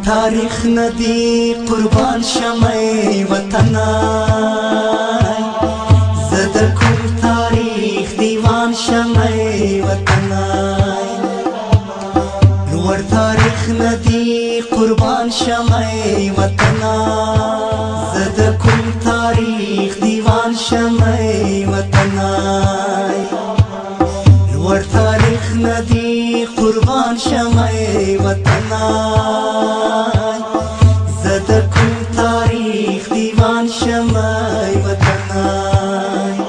تاریخ ندی قربان شمه وطنای زدر کوم تاریخ دیوان شمه وطنای نور تاریخ ندی قربان شمه وطنای زدر کوم تاریخ دیوان شمه وطنای نور تاریخ ندی قربان شمه وطنای زدر کوم تاریخ دیوان شمه وطنای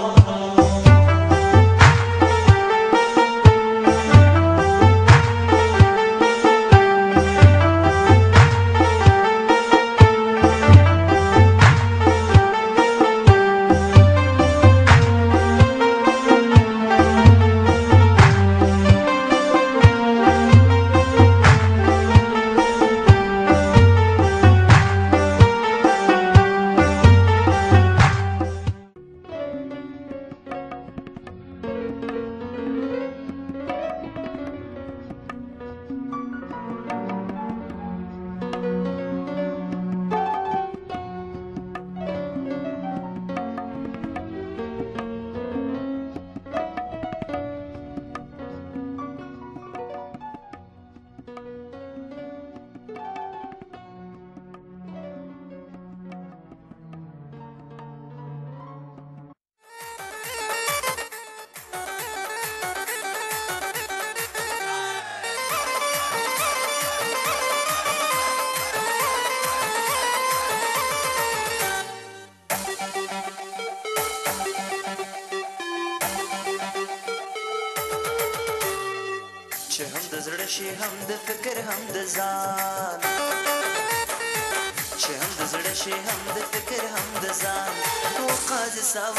چې هم د زړه شي هم د فکر هم د ځان چې هم د زړه شي هم د فکر هم د ځان و قاضي صاحب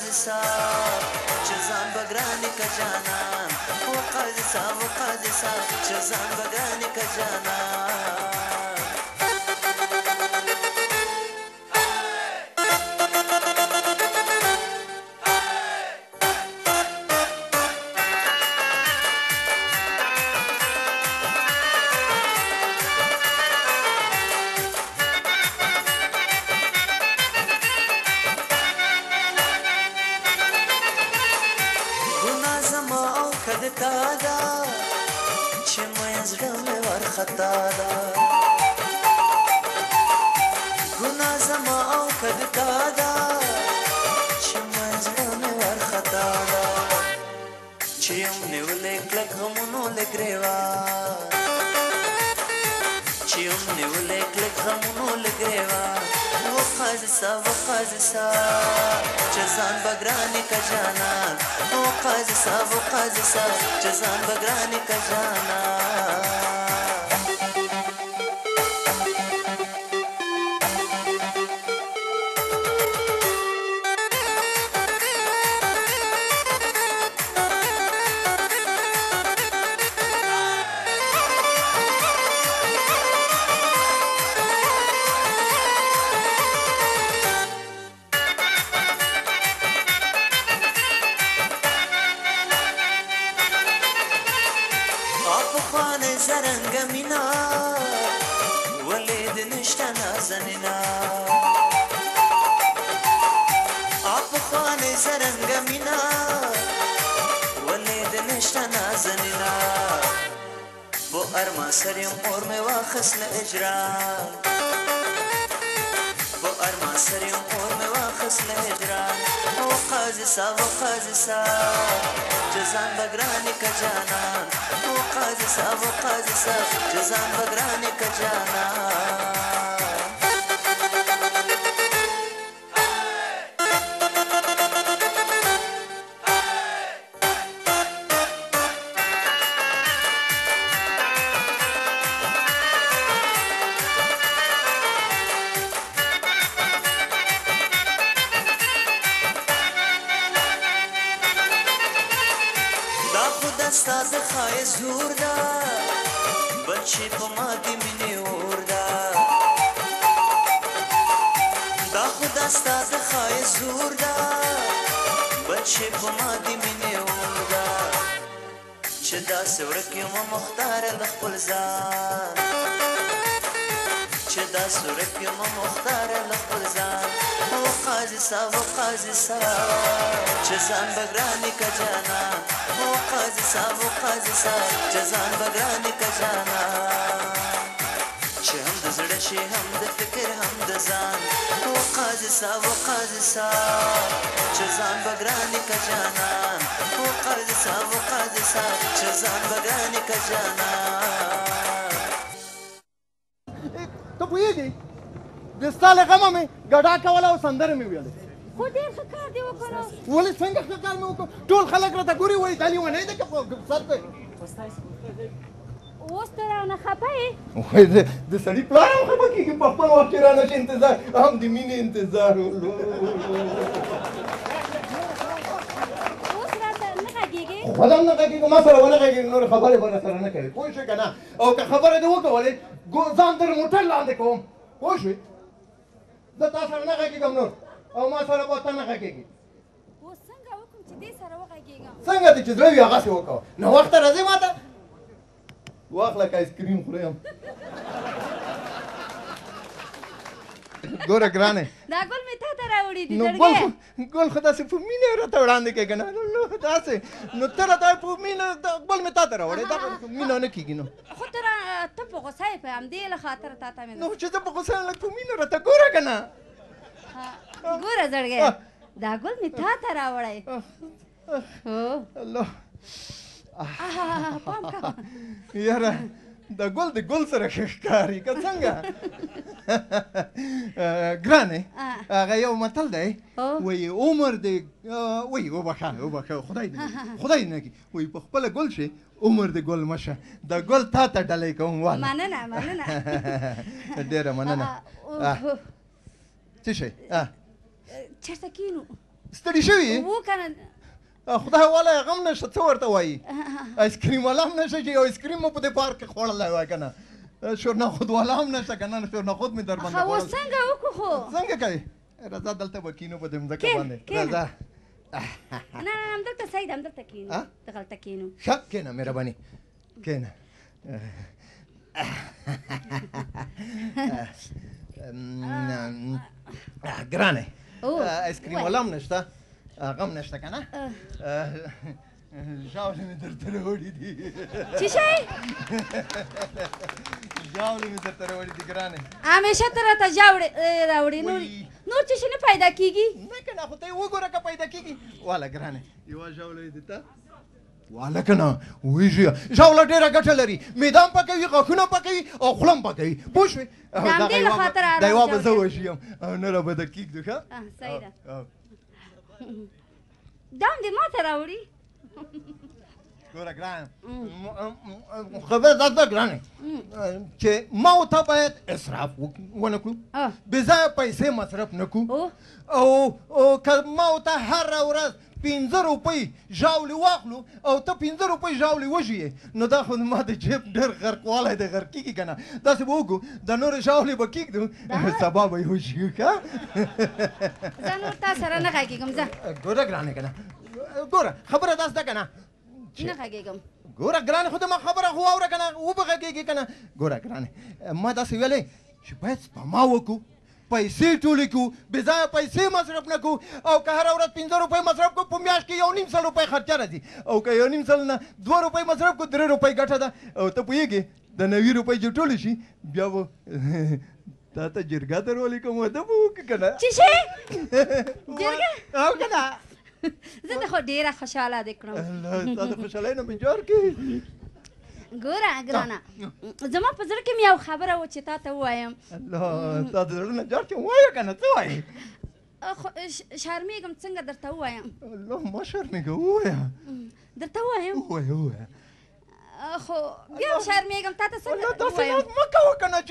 چې ځان بګرانې که جانان و قاضي صاحب چې ځان بګرانې که جانان دادا چې مې زړه مې ورخطا ده ګناه زما او کد دادا چې مې زړه مې ورخطا ده چې یم نیولې کلک غمونو لګریوان چې یم نیولې کلک غمونو لګریوان و قاضي صاحب چې ځان بګرانې که جانان و قاضي صاحب چې ځان بګرانې که جانان زرنګ مینا ولید نشته نازنینا اپ خوان زرنګ مینا ولید نشته نازنینا بو ارما سریم اور می واخصل اجران بو ارما سریم اور می واخصل اجران او قاضي صاحب چې ځان بګرانې که جانان او قاضي صاحب چې ځان بګرانې که جانان ستا د ښایست زور ده بل چې په ما د مینې اور ده دا خو دا ستا د ښایست زور ده بل چې په ما د مینې اور ده چې داسې ورک یم مختاره د خپل ځان دا صورت کې مو مختاره له خپل ځان او قاضي صاحب چې ځان به ګرانې که جانان او قاضي صاحب چې ځان به ګرانې که جانان چې هم د زړه شي هم د فکر هم د ځان او قاضي صاحب چې ځان به ګرانې که جانان او قاضي صاحب چې ځان به ګرانې که جانان ته پوهېږې د ستا له غمه مې ګډا کوله او سندرې مې ویلې خو ډېر ښه کار دې وکړو ولې څنګه ښه کار مې وکړو ټول خلک راته ګوري وایي دا لیونی دی که سر دی اوس ته رانه خفه یې وایي د سړي پلار هم خفه کېږي په خپل وخت کې رانه شي انتظار هم د مینې انتظار اوس راته نه غږېږې خود هم نه غږېږي ما سره ونه غږېږي نورې خبرې به راسره نه کوي پوه شوې که نه او که خبره دې وکولې ځان در موټر لاندې کوم پوه شوې زه تا سره نه غږېږم نور او ما سره به ته نه غږېږي اوس څنګه وکړم چې دې سره وغږېږم څنګه دې چې زړه وي هغسې وکړه ناوخته راځې ما ته واخله که آیسکریم خوریم ګوره ګرانې دا ګل مې تا ته راوړي دي نو ګل خو داسې په مینې راته وړاندې کوې که نه داسې نو ته راته په مینه ګل مې تا ته راوړې دا مینه نه کېږي نو خو ته په غوسه یې په همدې له خاطر تا ته مې نو چې زه په غوسه یم لږ په مینه راته ګوره که نه ګوره زړګی دا ګل مې تا ته راوړی الله پام کوه یاره د ګل د ګل سره ښه ښکاري که څنګه ګرانې هغه یو متل دی وایي عمر د وایي وبخښه خدای نه کړي وایي په خپله ګل شي عمر د ګل مشه د ګل تا ته ډالۍ کوم واله مننه ډېره مننه څه شی چېرته کښېنو ستړي شوي و که نه خدای والا غم نشته څه ورته وایي آیسکریم والا هم نشته چې یو آیسکریم مو په دې پارک کې خوړلی وای که نه شورنخود والا هم نشته که نه شورنخود مې در باندې اوس څنګه وکړو خو څنګه کوې راځه دلته به کښېنو په دې مځکه باندې راځه نه همدلته صحیح ده همدلته کښېنو دغلته کښېنو ښه کښېنه مهرباني کښېنه ګرانې آیسکریم والا هم نشته غم نشته که نه ژاولې مې درته راوړي دي څه شی ژاولې مې درته راوړي دي ګرانې همیشه ته راته ژاولې راوړې نور څه شي نه پیدا کېږي نه که نه خو ته یې وګوره که پیدا کېږي واله ګرانې یوه ژاوله یې دته واله که نه ویږي ژاوله ډېره ګټه لري معده هم پاکوي غاښونه پاکوي او خوله هم پاکوي پوه شوې دا یوه به زه وشیم او نوره به د کېږدو ښه صحیح ده دا هم دې ما ته راوړي ګوره ګرانه خبره دا ده ګرانې چې ما او ته باید اسراف ونه کړو بې ځایه پیسې مصرف نه کړو او که ما او ته هره ورځ 15 روپۍ ژاولې واخلو او ته 15 روپۍ ژاولې وژوې نو دا خو ما د جیب ډېر غرقوالی دی غرق کېږي که نه داسې به وکړو د نورې ژاولې به کېږدو سبا به یې وژوو ښه زه نور تا سره نه غږېږم زه ګوره ګرانې که نه ګوره خبره داسې ده که نه نه غږېږم ګوره ګرانې خو د ما خبره خو واوره که نه وبه غږېږي که نه ګوره ګرانې ما داسې ویلې چې باید سپما وکړو پیسې ټولې کړو بې ځایه پیسې مصرف نه کړو او که هره ورځ 15 روپۍ مصرف کړو په میاشت کې 1.5 سل روپۍ خرچه راځي او که 1.5 سل نه 2 روپۍ مصرف کړو 3 روپۍ ګټه ده او ته پوهېږې د 90 روپۍ چې ټولې شي بیا به تا ته جرګه در ولیکم واده به وکړو که نه څه شی جرګه او که نه زه د خو ډېره خوشحاله دې کړم تا د خوشحالۍ نه مې جوړ کړي ګوره ګرانه زما په زړه کې مې یو خبره وه چې تا ته ووایم الله تا د زړه نه جوړ کړې ووایه که نه څه وایې شرمېږم څنګه درته ووایم الله ما شرمېږه ووایه درته ووایم ووایه خو بیا هم شرمېږم تا ته څنګه داسې ناز مه کوه که نه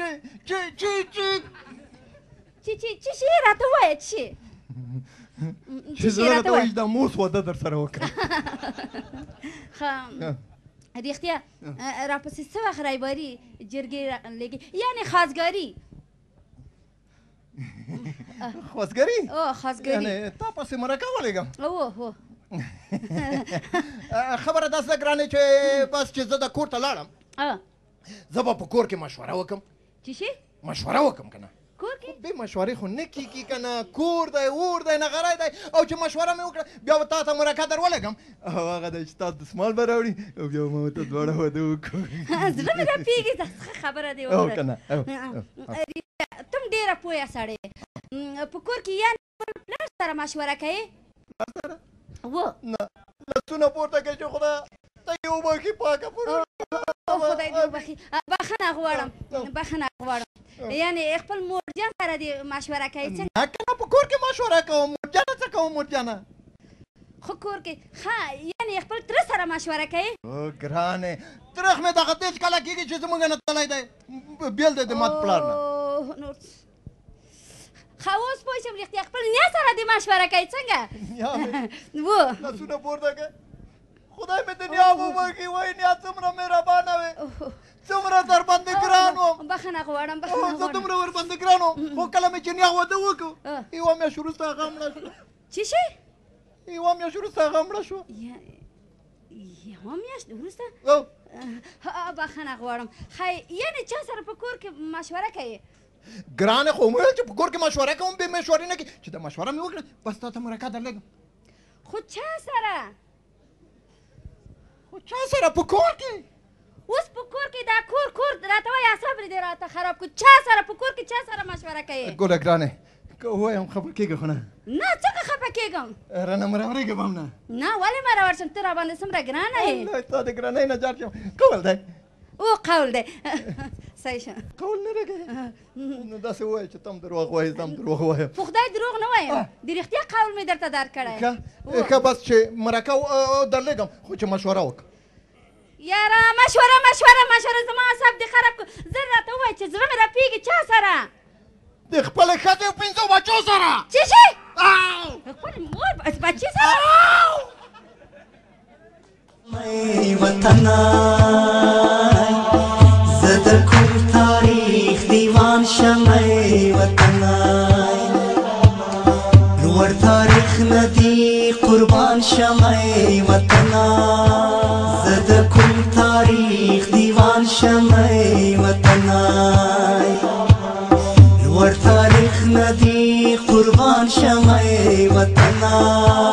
چې شي راته ووایه چې چې زه راته وایي دا موس واده در سره وکړم ښه رښتیا راپسې څه وخت رایباري جرګې لګي یعنې خواستګاري خواستګاري خواستګاري یعنې تا پسې مرکه ولېږم هو خبره داسې ده ګرانې چې بس چې زه د کور ته لاړم زه به په کور کې مشوره وکړم چې شي مشوره وکم کنه کور کې بې مشورې خو نه کېږي که نه کور دی اور دی نغری دی او چې مشوره مې وکړه بیا به تا ته مرکه در ولګم او هغه دی چې تا دسمال به راوړي او بیا به ما ورته دواړه واده وکړو زړه مې راپېږي دا ښه خبره دی او که نه تم ډېره پوهه سړی په کور کې یعنې خپل پلار سره مشوره کوې نه لاسونه پورته کوي چې خدایه ته یې وبخي پاکه خدای دې وبخي بخښنه غواړم یعنې خپل مورجان سره دې مشوره کوې څنګه نه که نه په کور کې مشوره کوم مورجانه څه کوم مورجانه خو کور کې ښه یعنې خپل تره سره مشوره کوې او ګرانې ترخ مې دغه تېز کله کېږي چې زموږ نه تللی دی بېل دی د مات پلار نه ښه اوس پوه شم رښتیا خپل نیا سره دې مشوره کوې څنګه و لاسونه پورته کړه خدای مې د نیا وبخي وایي نیا څومره مهربانه وې څومره در باندې ګران وم بخښنه غواړم زه دومره ور باندې ګران وم خو کله مې چې نیا واده وکړو یوه میاشت وروسته هغه مړه شوه چې شي یوه میاشت وروسته هغه مړه شوه یوه میاشت وروسته بخښنه غواړم ښه یعنې چا سره په کور کې مشوره کوې ګرانې خو مې ویل چې په کور کې مشوره کوم بې مشورې نه کوي چې د مشوره مې وکړه بس تا ته مرکه درلېږم خو چا سره خو چا سره په کور کې اوس په کور کې دا کور راته وایه اعصاب دې راته خراب کړو چا سره په کور کې چا سره مشوره کوې ګوله ګرانې که ووایم خفه کېږه خو نه نه څنګه خفه کېږم رانه مې راوړېږم هم نه نه ولې مې راوړسم ته راباندې څومره ګرانه یې ستا د ګرانۍ نه جار شم قول دی او قول دی صحیح شه قول نه راکوي نو داسې ووایه چې تم دروغ وایې زه هم دروغ وایم خو خدای دروغ نه وایم د رښتیا قول مې درته درکړی ښه بس چې مرکه درلېږم خو چې مشوره وکړه یاره مشوره زما اعصاب دې خراب کړو زه راته ووایه چې زړه مې راپېږي چا سره د خپلې ښځې او پنځو بچو سره څه شي خپلې مور بچې سره وطنای زه در کوم تاریخ دیوان شمه وطنای لوړ تاریخ نه دی قربان شمه وطنای زه در کوم تاریخ دیوان شمه وطنای لوړ تاریخ نه دی قربان شمه وطنای